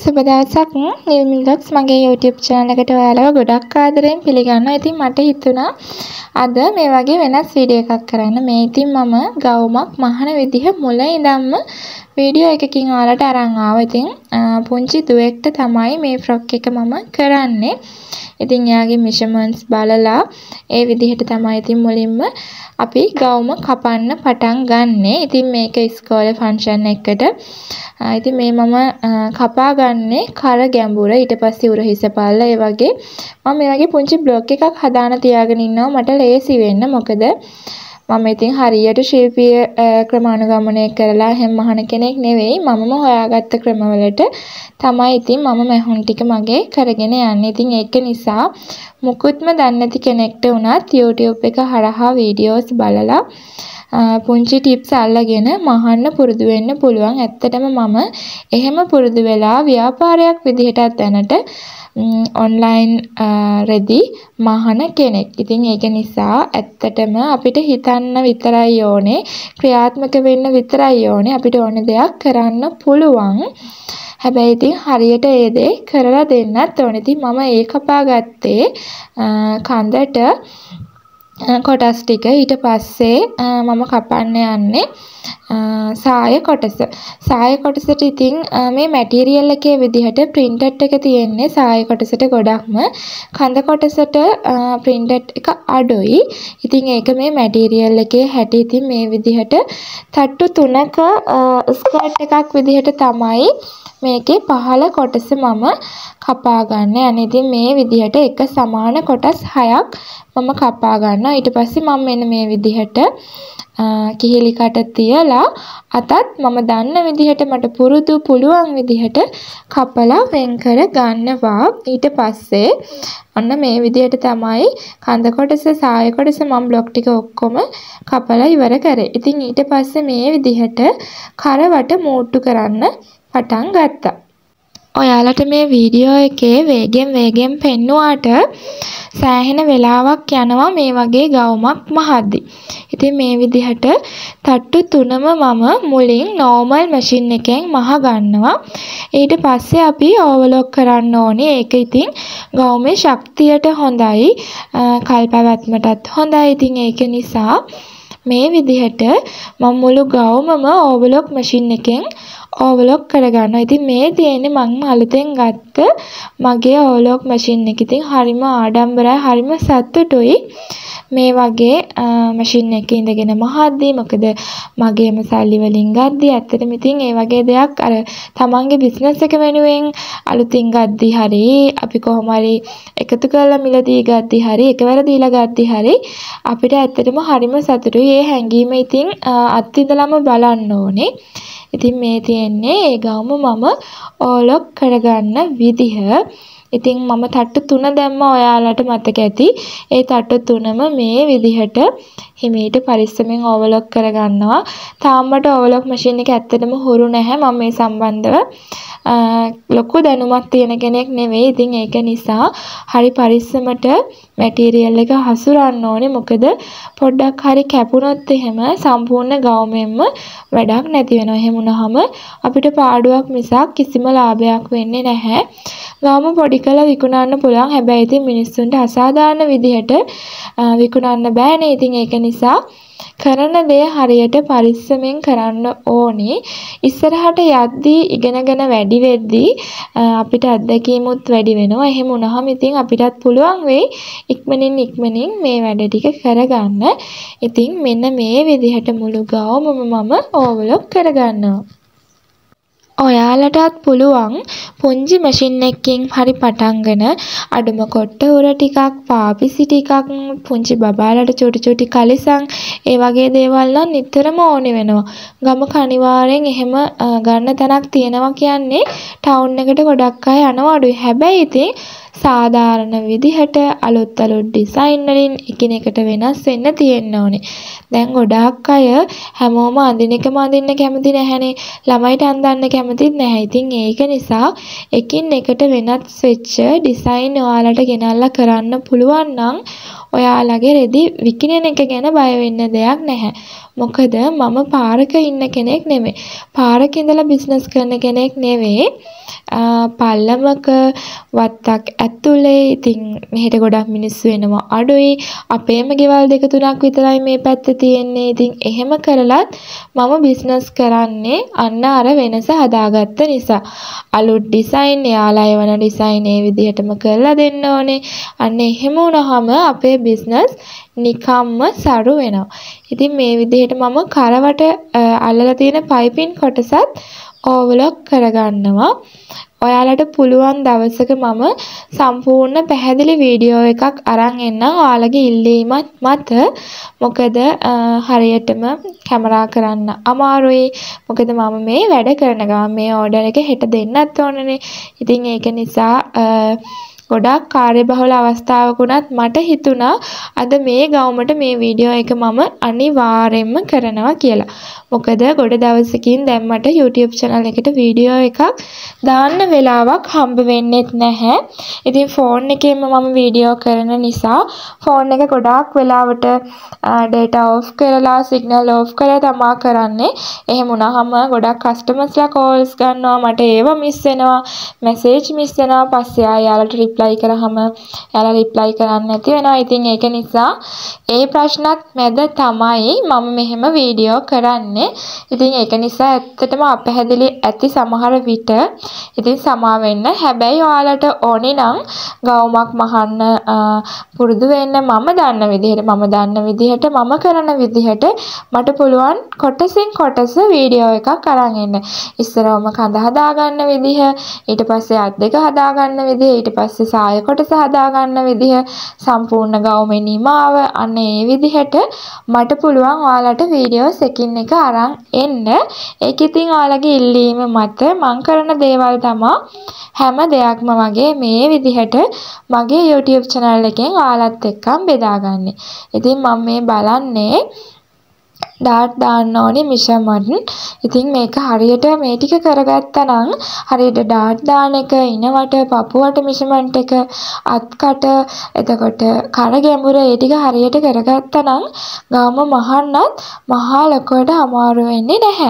සුබ දවසක් නිල්මිල් ඩොක්ස් මගේ YouTube channel එකට ඔයාලව ගොඩක් ආදරෙන් පිළිගන්නවා. ඉතින් මට හිතුණා අද මේ වගේ වෙනස් වීඩියෝ එකක් කරන්න. මේ ඉතින් මම ගවුමක් මහන විදිහ මුල ඉඳන්ම වීඩියෝ එකකින් ඔයාලට අරන් ආවා. ඉතින් පුංචි දුවෙක්ට තමයි මේ ෆ්‍රොක් එක මම කරන්නේ. ඉතින් එයාගේ measurements බලලා ඒ විදිහට තමයි ඉතින් මුලින්ම අපි ගවුම කපන්න පටන් ගන්නෙ. ඉතින් මේක ඉස්කෝලේ ෆන්ක්ෂන් එකකට ඉතින් මේ මම කපා ගන්නේ කර ගැඹුර ඊට පස්සේ උර හිස පල්ල ඒ වගේ මම මේ වගේ පුංචි බ්ලොක් එකක් හදාන තියාගෙන ඉන්නවා මට ලේසි වෙන්න. මොකද මම ඉතින් හරියට ශිල්පීය ක්‍රමානුගමනය කරලා හැම මහන කෙනෙක් නෙවෙයි මමම හොයාගත්ත ක්‍රමවලට තමයි ඉතින් මම මැහුන් ටික මගේ කරගෙන යන්නේ. ඉතින් ඒක නිසා මුකුත්ම දන්නේ නැති කෙනෙක්ට උනත් YouTube එක හරහා වීඩියෝස් බලලා පුංචි ටිප්ස් අල්ලගෙන මහන්න පුරුදු වෙන්න පුළුවන්. ඇත්තටම මම එහෙම පුරුදු වෙලා ව්‍යාපාරයක් විදිහටත් දැනට ඔන්ලයින් රෙදි මහන කෙනෙක්. ඉතින් ඒක නිසා ඇත්තටම අපිට හිතන්න විතරයි ඕනේ, ක්‍රියාත්මක වෙන්න විතරයි ඕනේ. අපිට ඕන දෙයක් කරන්න පුළුවන්. හැබැයි ඉතින් හරියට ඒ දේ කරලා දෙන්නත් ඕනේ. ඉතින් මම ඒ කපා ගත්තේ කඳට කොටස් ටික. ඊට පස්සේ මම කපන්න යන්නේ සාය කොටස. සාය කොටසට ඉතින් මේ මැටීරියල් එකේ විදිහට printed එක තියෙන්නේ සාය කොටසට ගොඩක්ම. කඳ කොටසට printed එක අඩුයි. ඉතින් ඒක මේ මැටීරියල් එකේ හැටි ඉතින් මේ විදිහට තට්ටු 3ක ස්කර්ට් එකක් විදිහට තමයි මේකේ පහළ කොටස මම කපා ගන්න. අනේ ඉතින් මේ විදිහට එක සමාන කොටස් 6ක් මම කපා ගන්නවා. ඊට පස්සේ මම මෙන්න මේ විදිහට කිහිලි කට තියලා අතත් මම දන්න විදිහට මට පුළුවන් විදිහට කපලා වෙන් කර ගන්නවා. ඊට පස්සේ ඔන්න මේ විදිහට තමයි කඳ කොටස සාය කොටස මම බ්ලොක් ටික ඔක්කොම කපලා ඉවර කරේ. ඉතින් ඊට පස්සේ මේ විදිහට කරවට මූට්ටු කරන්න පටන් ගත්තා. ඔයාලට මේ වීඩියෝ එකේ වේගෙන් පෙන්නුවාට සෑහෙන වෙලාවක් යනවා මේ වගේ ගවුමක් මහද්දි. ඉතින් මේ විදිහට තට්ටු 3ම මම මුලින් normal machine එකෙන් මහ ගන්නවා. ඊට පස්සේ අපි ඕවර්ලොක් කරන්න ඕනේ. ඒක ඉතින් ගවුමේ ශක්තියට හොඳයි, කල්පවත්මටත් හොඳයි. ඉතින් ඒක නිසා මේ විදිහට මම මුළු ගවුමම ඕවර්ලොක් machine එකෙන් ඕවර්ලොක් කරගන්නවා. ඉතින් මේ තියෙන්නේ මම අලුතෙන් ගත්ත මගේ ඕවර්ලොක් මැෂින් එක. ඉතින් හරිම ආඩම්බරයි, හරිම සතුටුයි මේ වගේ මැෂින් එකේ ඉඳගෙන මහද්දී. මොකද මගේම සල්ලි වලින් ගද්දී ඇත්තටම ඉතින් ඒ වගේ දෙයක් අර තමන්ගේ බිස්නස් එක වෙනුවෙන් අලුතින් ගද්දී හරි අපි කොහොම හරි එකතු කරලා මිලදී ගද්දී හරි එකවර දීලා ගද්දී හරි අපිට ඇත්තටම හරිම සතුටුයි. ඒ හැඟීම ඉතින් අත්විඳලාම බලන්න ඕනේ. ඉතින් මේ තියෙන්නේ ඒ ගවුම මම ඕලොක් කරගන්න විදිහ. ඉතින් මම තට්ටු 3 දැම්ම ඔයාලට මතක ඇති. ඒ තට්ටු 3ම මේ විදිහට හිමීට පරිස්සමෙන් ඕවර්ලොක් කරගන්නවා. තාම මට ඕවර්ලොක් මැෂින් එක ඇත්තටම හුරු නැහැ. මම මේ සම්බන්ධව ලොකු දැනුමක් තියෙන කෙනෙක් නෙවෙයි. ඉතින් ඒක නිසා හරි පරිස්සමට මැටීරියල් එක හසුරන්න ඕනේ. මොකද පොඩ්ඩක් හරි කැපුණොත් එහෙම සම්පූර්ණ ගවුමෙන්ම වැඩක් නැති වෙනවා. එහෙම වුණාම අපිට පාඩුවක් මිසක් කිසිම ලාභයක් වෙන්නේ නැහැ. ගවුම පොඩි කරලා විකුණන්න පුළුවන්. හැබැයි ඉතින් මිනිස්සුන්ට අසාධාරණ විදිහට විකුණන්න බෑනේ. ඉතින් ඒක නිසා කරන දේ හරියට පරිස්සමෙන් කරන්න ඕනේ. ඉස්සරහට යද්දී ඉගෙනගෙන වැඩි වෙද්දී අපිට අත්දැකීමුත් වැඩි වෙනවා. එහෙම වුණාම ඉතින් අපිටත් පුළුවන් වෙයි ඉක්මනින් මේ වැඩ ටික කරගන්න. ඉතින් මෙන්න මේ විදිහට මුළු ගවුමම මම ඕවර්ලොක් කරගන්නවා. ඔයාලටත් පුළුවන් පුංචි මැෂින් එකකින් හරි පටන්ගෙන අඩුම කොට්ට උර ටිකක්, පාපිසි ටිකක්, පුංචි බබාලට චුටි කලිසම් ඒ වගේ දේවල් නම් නිතරම ඕනේ වෙනවා. ගමක අනිවාර්යෙන් එහෙම ගන්න තැනක් තියෙනවා කියන්නේ ටවුන් එකට ගොඩක් අය යනවා අඩුයි. හැබැයි ඉතින් සාධාරණ විදිහට අලුත් ඩිසයින් වලින් එකිනෙකට වෙනස් වෙන්න තියෙන්න ඕනේ. දැන් ගොඩාක් අය හැමෝම අඳින එකම අඳින්න කැමති නැහැනේ. ළමයිට අඳින්න කැමතිත් නැහැ. ඉතින් ඒක නිසා එකින් එකට වෙනස් වෙච්ච ඩිසයින් ඔයාලට ගෙනල්ලා කරන්න පුළුවන් නම් ඔයාලගේ රෙදි විකිණෙන එක ගැන බය වෙන්න දෙයක් නැහැ. මොකද මම පාරක ඉන්න කෙනෙක් නෙමෙයි. පාරක ඉඳලා බිස්නස් කරන කෙනෙක් නෙවෙයි. පල්ලමක වත්තක් ඇතුලේ ඉතින් මෙහෙට ගොඩක් මිනිස්සු එනවා අඩුයි. අපේම ගෙවල් දෙක තුනක් විතරයි මේ පැත්තේ තියෙන්නේ. ඉතින් එහෙම කරලත් මම බිස්නස් කරන්නේ අන්න අර වෙනස හදාගත්ත නිසා. අලුත් ඩිසයින් එයාලා එවන ඩිසයින් ඒ විදිහටම කරලා දෙන්න ඕනේ. අන්න එහෙම වුණාම අපේ බිස්නස් නිකම්ම සරු වෙනවා. ඉතින් මේ විදිහට මම කරවට අල්ලලා තියෙන පයිපින් කොටසත් ඕවලොක් කරගන්නවා. ඔයාලට පුළුවන් දවසක මම සම්පූර්ණ පැහැදිලි වීඩියෝ එකක් අරන් එන්නම් ඔයාලගේ ඉල්ලීමත් මත. මොකද හරියටම කැමරා කරන්න අමාරුයි. මොකද මම මේ වැඩ කරන ගමන් මේ ඕඩර් එක හෙට දෙන්නත් ඕනනේ. ඉතින් ඒක නිසා ගොඩාක් කාර්යබහුල අවස්ථාවක උනත් මට හිතුණා අද මේ ගවුමට මේ වීඩියෝ එක මම අනිවාර්යෙන්ම කරනවා කියලා. මොකද ගොඩ දවසකින් දැන් මට YouTube channel එකට වීඩියෝ එකක් දාන්න වෙලාවක් හම්බ වෙන්නේත් නැහැ. ඉතින් ෆෝන් එකෙන්ම මම වීඩියෝ කරන නිසා ෆෝන් එක ගොඩාක් වෙලාවට data off කරලා signal off කරලා තමා කරන්නේ. එහෙම වුණාම ගොඩක් customers ලා calls ගන්නවා. මට ඒව මිස් වෙනවා. message මිස් වෙනවා. පස්සේ ආයෙ reply කරාම එයාලා reply කරන්නේ නැති වෙනවා. ඉතින් ඒක නිසා ඒ ප්‍රශ්නත් මැද තමයි මම මෙහෙම වීඩියෝ කරන්නේ. ඉතින් ඒක නිසා ඇත්තටම අපැහැදිලි ඇති සමහර විට. ඉතින් සමා වෙන්න. හැබැයි ඔයාලට ඕනේ නම් ගවුමක් මහන්න පුරුදු වෙන්න මම දන්න විදිහට මම කරන විදිහට මට පුළුවන් කොටසින් කොටස වීඩියෝ එකක් අරන් එන්න. ඉස්සරවම කඳ හදා ගන්න විදිහ, ඊට පස්සේ අත් දෙක හදා ගන්න විදිහ, ඊට පස්සේ සාය කොටස හදා ගන්න විදිහ, සම්පූර්ණ ගවුමේ නිමාව, අන්න ඒ විදිහට මට පුළුවන් ඔයාලට වීඩියෝස් එකින් එක අරන් එන්න. ඒක ඉතින් ඔයාලගේ ඉල්ලීම මත මම කරන දේවල් තමයි හැම දෙයක්ම වගේ මේ විදිහට මගේ YouTube channel එකෙන් ඔයාලත් එක්කම බෙදාගන්නේ. ඉතින් මම මේ බලන්නේ ඩාට් දාන්න ඕනේ measurement. ඉතින් මේක හරියට මේ ටික කරගත්තා නම් හරියට ඩාට් දාන එක, ඉනවට, පපුවට measurement එක, අත්කට, එතකොට කර ගැඹුර ඒ ටික හරියට කරගත්තා නම් ගාම මහන්නත් මහා ලොකුවට අමාරු වෙන්නේ නැහැ.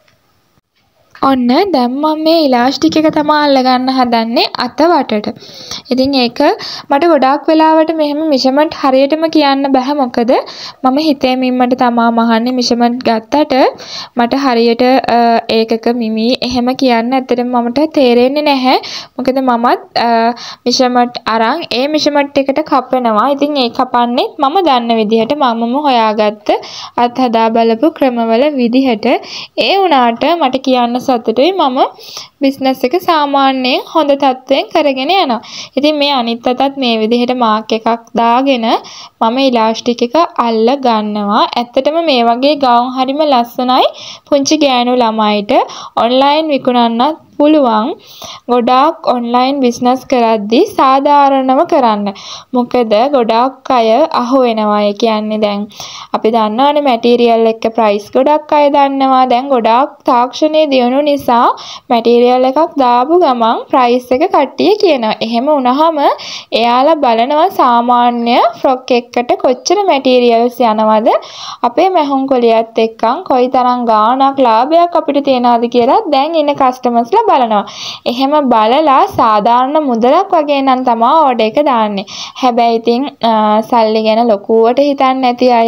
ඔන්න දැන් මම මේ ඉලාස්ටික් එක තමයි අල්ලගන්න හදන්නේ අත වටට. ඉතින් ඒක මට ගොඩාක් වෙලාවට මෙහෙම මෙෂර්මන්ට් හරියටම කියන්න බෑ. මොකද මම හිතේ මිම්මට තමා මහන්නේ මෙෂර්මන්ට් ගත්තට මට හරියට ඒකක මිමි එහෙම කියන්න ඇත්තටම මමට තේරෙන්නේ නැහැ. මොකද මමත් මෙෂර්මන්ට් අරන් ඒ මෙෂර්මන්ට් එකට කපනවා. ඉතින් ඒ කපන්නේ මම දන්න විදිහට මමම හොයාගත්ත අත් හදා බලපු ක්‍රමවල විදිහට. ඒ වුණාට මට කියන්න සතුටුයි මම බිස්නස් එක සාමාන්‍යයෙන් හොඳ තත්ත්වයෙන් කරගෙන යනවා. ඉතින් මේ අනිත් අතත් මේ විදිහට මාක් එකක් දාගෙන මම ඉලාස්ටික් එක අල්ල ගන්නවා. ඇත්තටම මේ වගේ ගවුම් හරිම ලස්සනයි පුංචි ගෑනු ළමයිට ඔන්ලයින් විකුණන්නත් පුළුවන්. ගොඩාක් ඔන්ලයින් බිස්නස් කරද්දී සාධාරණව කරන්න. මොකද ගොඩාක් අය අහු වෙනවා. ඒ කියන්නේ දැන් අපි දන්නවනේ මැටීරියල් එක ප්‍රයිස් ගොඩක් අය දන්නවා. දැන් ගොඩාක් තාක්ෂණයේ දියුණු නිසා මැටීරියල් එකක් දාපු ගමන් ප්‍රයිස් එක කට්ටිය කියනවා. එහෙම වුණාම එයාලා බලනවා සාමාන්‍ය ෆ්‍රොක් එකකට කොච්චර මැටීරියල්ස් යනවද, අපේ මැහුම් කොලියත් එක්කන් කොයිතරම් ගාණක් ලාභයක් අපිට තියනවද කියලා දැන් ඉන්න කස්ටමර්ස්ලා බලනවා. එහෙම බලලා සාධාරණ මුදලක් වගේ නම් තමයි ඕඩර් එක දාන්නේ. හැබැයි ඉතින් සල්ලි ගැන ලොකුවට හිතන්නේ නැති අය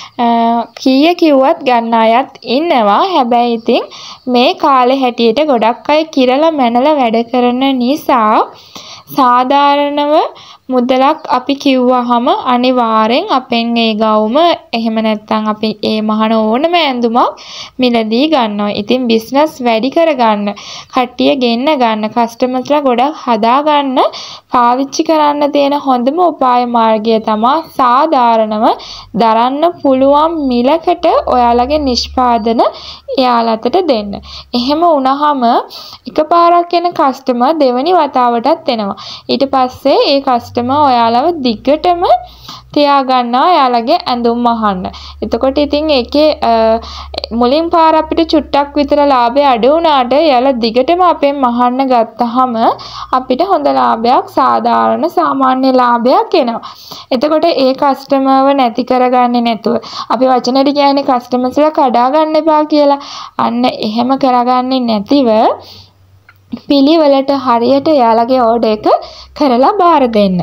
කීය කිව්වත් ගන්න අයත් ඉන්නවා. හැබැයි ඉතින් මේ කාලේ හැටියට ගොඩක් අය කිරලා මැනලා වැඩ කරන නිසා සාධාරණව මුදලක් අපි කිව්වහම අනිවාර්යෙන් අපෙන් ඒ ගවුම එහෙම නැත්නම් අපි ඒ මහන ඕනම ඇඳුමක් මිලදී ගන්නවා. ඉතින් බිස්නස් වැඩි කරගන්න, කට්ටිය ගෙන්න ගන්න, කස්ටමර්ස්ලා ගොඩක් හදා ගන්න පාවිච්චි කරන්න තියෙන හොඳම උපාය මාර්ගය තමයි සාධාරණව දරන්න පුළුවන් මිලකට ඔයාලගේ නිෂ්පාදන එයාලට දෙන්න. එහෙම වුණාම එකපාරක් එන කස්ටමර් දෙවෙනි වතාවටත් එනවා. ඊට පස්සේ ඒ කස්ටමර් ඔයාලව දිගටම තියාගන්නවා එයාලගේ ඇඳුම් අහන්න. එතකොට ඉතින් ඒකේ මුලින් පාර අපිට චුට්ටක් විතර ලාභය අඩු වුණාට එයාලා දිගටම අපෙන් අහන්න ගත්තාම අපිට හොඳ ලාභයක් සාධාරණ සාමාන්‍ය ලාභයක් එනවා. එතකොට ඒ කස්ටමර්ව නැති කරගන්නේ නැතුව අපි වචනෙට කියන්නේ කස්ටමර්ස්ලා කඩා ගන්න එපා කියලා. අන්න එහෙම කරගන්නේ නැතිව පිළිවෙලට හරියට එයාලගේ ඕඩර් එක කරලා බාර දෙන්න.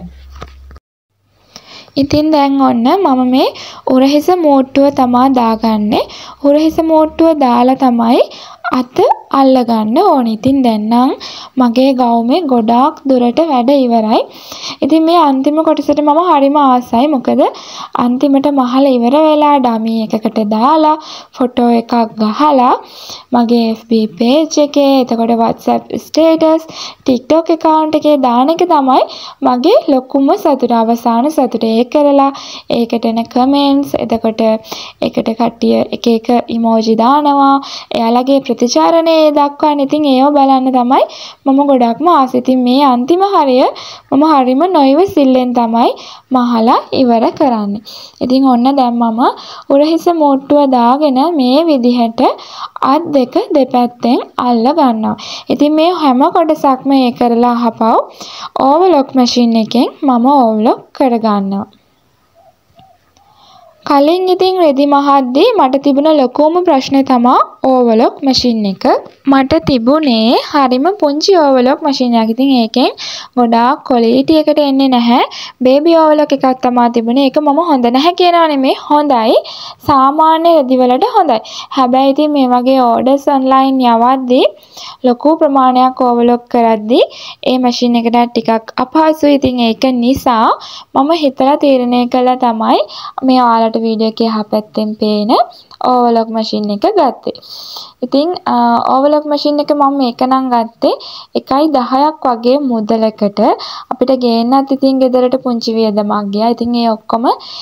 ඉතින් දැන් ඔන්න මම මේ උරහිස මෝට්ටුව තමා දාගන්නේ. උරහිස මෝට්ටුව දාලා තමයි අත අල්ලගන්න ඕනේ. ඉතින් දැන් නම් මගේ ගවුමේ ගොඩාක් දුරට වැඩ ඉවරයි. ඉතින් මේ අන්තිම කොටසට මම හරිම ආසයි. මොකද අන්තිමට මහලා ඉවර වෙලා ඩමි එකකට දාලා ෆොටෝ එකක් ගහලා මගේ FB page එකේ, එතකොට WhatsApp status, TikTok account එකේ දාන එක තමයි මගේ ලොකුම සතුට. අවසාන සතුට. ඒ කරලා ඒකට එන comments, එතකොට ඒකට කට්ටිය එක එක emoji දානවා. එයාලගේ ප්‍රතිචාරණය දක්වන්න. ඉතින් ඒව බලන්න තමයි මම ගොඩක්ම ආසයි. ඉතින් මේ අන්තිම හරිය මම හරිම නොයිවසිල්ලෙන් තමයි මහලා ඉවර කරන්නේ. ඉතින් ඔන්න දැන් මම උරහිස මෝට්ටුව දාගෙන මේ විදිහට අත් දෙක දෙපැත්තෙන් අල්ල ගන්නවා. ඉතින් මේ හැම කොටසක්ම ඒ කරලා අහපව් ඕවර්ලොක් මැෂින් එකෙන් මම ඕවර්ලොක් කරගන්නවා. කලින් ඉතින් රෙදි මහද්දී මට තිබුණ ලොකුම ප්‍රශ්නේ තමයි ඕවර්ලොක් මැෂින් එක. මට තිබුණේ හරිම පුංචි ඕවර්ලොක් මැෂින් එකක්. ඉතින් ඒකෙන් ගොඩාක් ක්වොලිටි එකට එන්නේ නැහැ. බේබි ඕවර්ලොක් එකක් තමයි තිබුණේ. ඒක මම හොඳ නැහැ කියනවා නෙමෙයි. හොඳයි. සාමාන්‍ය රෙදි වලට හොඳයි. හැබැයි ඉතින් මේ වගේ ඕඩර්ස් ඔන්ලයින් යවද්දී ලොකු ප්‍රමාණයක් ඕවර්ලොක් කරද්දී ඒ මැෂින් එකට ටිකක් අපහසුයි. ඉතින් ඒක නිසා මම හිතලා තීරණය කළා තමයි මේ ඔයාලට වීඩියෝ එකේ යහපැත්තෙන් පේන ඕවර්ලොක් මැෂින් එක ගත්තේ. ඉතින් ඕවර්ලොක් මැෂින් එක මම මේක නම් ගත්තේ 1.10ක් වගේ මුදලකට. අපිට ගේන්නත් ඉතින් ගෙදරට පුංචි වියදමක් ගියා. ඉතින් ඒ ඔක්කොම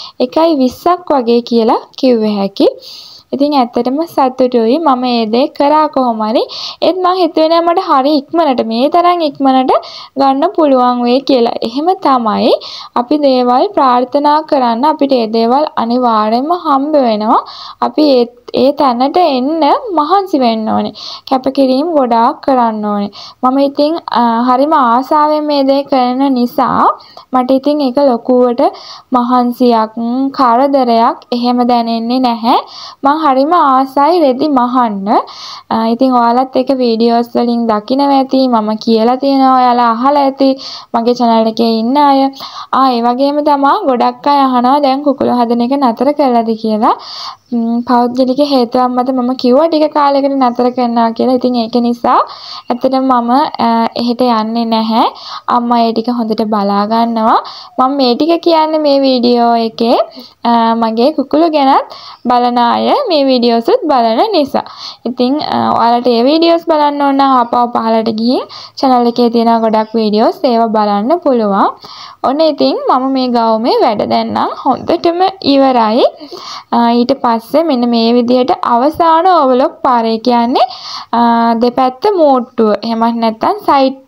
1.20ක් වගේ කියලා කිව්වේ හැකි. ඉතින් ඇත්තටම සතුටුයි මම ඒ දේ කරා කොහොම හරි. ඒත් මම හිතුවේ නෑ මට හරි ඉක්මනට මේ තරම් ඉක්මනට ගන්න පුළුවන් වෙයි කියලා. එහෙම තමයි අපි දේවල් ප්‍රාර්ථනා කරන්න අපිට ඒ දේවල් අනිවාර්යයෙන්ම හම්බ වෙනවා. අපි ඒ තැනට එන්න මහන්සි වෙන්න ඕනේ. කැපකිරීම ගොඩාක් කරන්න ඕනේ. මම ඉතින් හරිම ආසාවෙන් මේ දේ කරන නිසා මට ඉතින් ඒක ලොකුවට මහන්සියක් කරදරයක් එහෙම දැනෙන්නේ නැහැ. මම හරිම ආසයි රෙදි මහන්න. ඉතින් ඔයාලත් ඒක වීඩියෝස් වලින් දකිනවා ඇති. මම කියලා තියෙනවා ඔයාලා අහලා ඇති. මගේ channel එකේ ඉන්න අය. ඒ වගේම තමයි ගොඩක් අය අහනවා දැන් කුකුළු හදන එක නතර කළාද කියලා. පෞද්ගලික හේතුවක් මත මම කිව්වා ටික කාලයකට නතර කරනවා කියලා. ඉතින් ඒක නිසා ඇත්තටම මම එහෙට යන්නේ නැහැ. අම්මා ඒ ටික හොඳට බලා ගන්නවා. මම මේ ටික කියන්නේ මේ වීඩියෝ එකේ මගේ කුකුළු ගැනත් බලන අය මේ වීඩියෝස්ත් බලන නිසා. ඉතින් ඔයාලට මේ වීඩියෝස් බලන්න ඕන නම් ආපහු පහලට ගිහින් channel එකේ තියෙන ගොඩක් වීඩියෝස් ඒවා බලන්න පුළුවන්. ඔන්න ඉතින් මම මේ ගවුමේ වැඩ දැන් නම් හොඳටම ඉවරයි. ඊට පස්සේ මෙන්න මේ විදිහට අවසාන ඕවර්ලොක් පාරේ කියන්නේ දෙපැත්ත මෝට්ටුව. එහෙමත් නැත්නම් සයිඩ්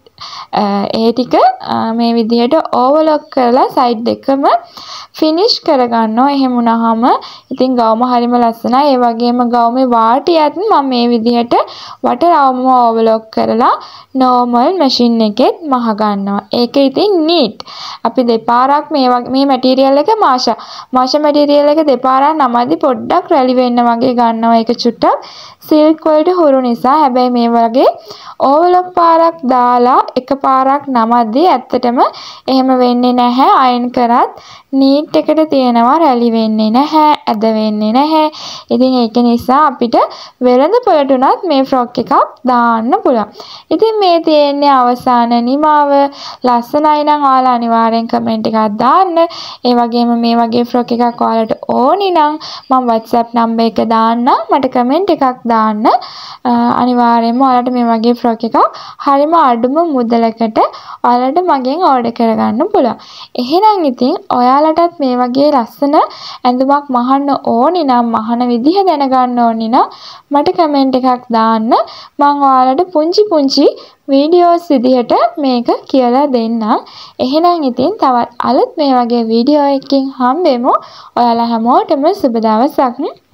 ඒ ටික මේ විදිහට ඕවර්ලොක් කරලා සයිඩ් දෙකම ෆිනිෂ් කරගන්නවා. එහෙම වුණාම ඉතින් ගවුම හරිම ලස්සනයි. ඒ වගේම ගවුමේ වාටියත් මම මේ විදිහට වටරවම ඕවර්ලොක් කරලා නෝමල් මැෂින් එකෙත් මහ ගන්නවා. ඒක ඉතින් නීට්. අපි දෙපාරක් මේ මැටීරියල් එක මාෂා මැටීරියල් එක දෙපාරක් නමද්දි පොඩ්ඩක් රැලි වෙන්න වගේ ගන්නවා. ඒක චුට්ටක් සිල්ක් වලට හුරු නිසා. හැබැයි මේ වගේ ඕවර්ලොක් පාරක් දාලා එකපාරක් නමද්දි ඇත්තටම එහෙම වෙන්නේ නැහැ. අයන් කරත් නීට් එකට තියෙනවා රැලි වෙන්නේ නැහැ, ඇද වෙන්නේ නැහැ. ඉතින් ඒක නිසා අපිට වෙළඳ පොළට උනත් මේ ෆ්‍රොක් එකක් දාන්න පුළුවන්. ඉතින් මේ තියෙන්නේ අවසාන නිමාව. ලස්සනයි නම් ඔයාලා අනිවාර්යෙන් කමෙන්ට් එකක් දාන්න. ඒ වගේම මේ වගේ ෆ්‍රොක් එකක් ඔයාලට ඕනි නම් මම WhatsApp නම්බර් එක දාන්නම්. මට කමෙන්ට් එකක් දාන්න. අනිවාර්යෙන්ම ඔයාලට මේ වගේ ෆ්‍රොක් එකක් හරිම අඩුම මුදලකට ඔයාලට මගෙන් ඕඩර් කරගන්න පුළුවන්. එහෙනම් ඉතින් ඔයාලටත් මේ වගේ ලස්සන ඇඳුමක් මහන්න ඕනි නම් මහන විදිහ දැනගන්න ඕනි නම් මට කමෙන්ට් එකක් දාන්න. මම ඔයාලට පුංචි වීඩියෝස් විදිහට මේක කියලා දෙන්නම්. එහෙනම් ඉතින් තවත් අලුත් මේ වගේ වීඩියෝ එකකින් හම්බෙමු. ඔයාලා හැමෝටම සුබ දවසක්.